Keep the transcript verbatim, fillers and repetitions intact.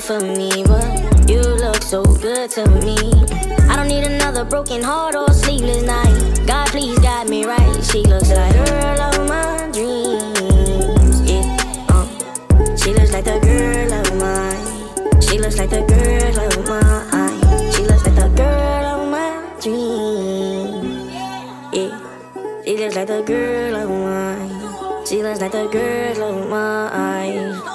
for me, but you look so good to me. I don't need another broken heart or sleepless night. God, please guide me right. She looks like the girl of my dreams. Yeah, uh. She looks like the girl of mine. She looks like the girl of mine. She looks like the girl of my dreams. Yeah, she looks like the girl of mine. She looks like the girl of mine.